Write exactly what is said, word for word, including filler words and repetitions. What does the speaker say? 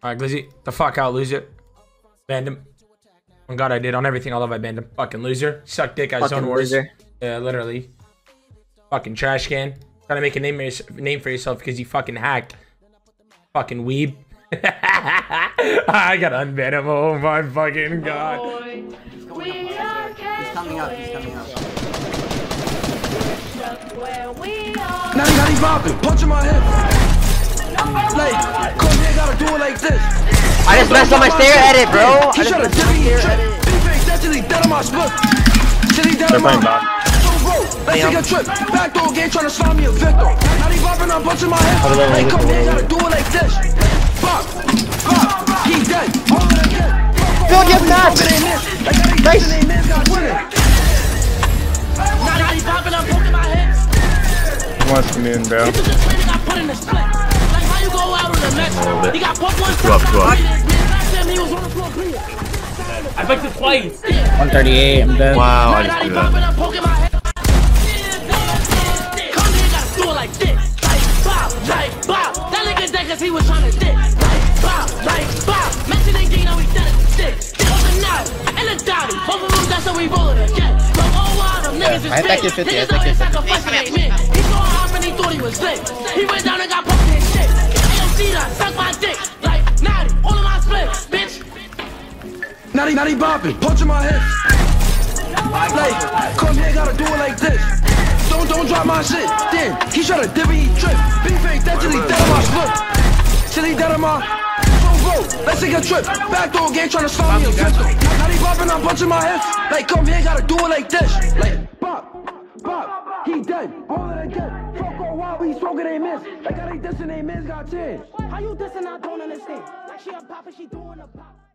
Alright, Glizzy. The fuck out, loser. Banned him. Oh god, I did. On everything I love, I banned him. Fucking loser. Suck dick at Zone Wars. Yeah, literally. Fucking trash can. Trying to make a name, name for yourself because you fucking hacked. Fucking weeb. I gotta unban him. Oh my fucking god. He's coming up. He's coming up. Now he got these bopping. Punch in my head. Like, come here, gotta do it like this. I just messed up my stair edit, bro. I He just shot a messed up my dirty stair trip. edit. Big face, that's till he dead on my split. Till he dead on my so bro, let's take a trip. Backdoor game trying to slime me a victim. Now he bopping, I'm punching my head. Like, come here, gotta do it like this. Bop, bop, he dead. All of that dead. Phil, get match. Nice. Now he bopping, I'm poking my head. Wants to in, bro. Like, how you go out on the next? He got put one time. He was on the floor clear. I picked it twice. one thirty-eight, I'm dead. Wow, I just do that. Come here, gotta do it like this. Like, bop, like, bop. That nigga dead cause he was trying to dick. Like, bop, like, bop. Mention they game, now we dead at the stick. Hold the knife, and the dotty. Both of them, that's how we rollin' again. So, oh, wow, them niggas is I back to fifty, I back to fifty. He saw how many thought he was slick. He went down and got poked in his shit. A M C that suck my dick. Like, Notti, all of my splits, bitch. Notti, Notti bopping, punch in my head. Like, come here, gotta do it like this. Don't, don't drop my shit. Damn, he shot a divvy, he trip. Big face, that till he dead on my split. Till he dead on my. So, bro, let's take a trip. Backdoor game trying to slime me a victim. Notti bopping, I'm punching my head. Like, come here, gotta do it like this. Like, bop, bop, he dead. All of that dead. Fuck all while we smoking, they miss. Like, how they dissing, they miss, got ten. How you dissing, I don't understand. Like, she a pop and she doing a pop.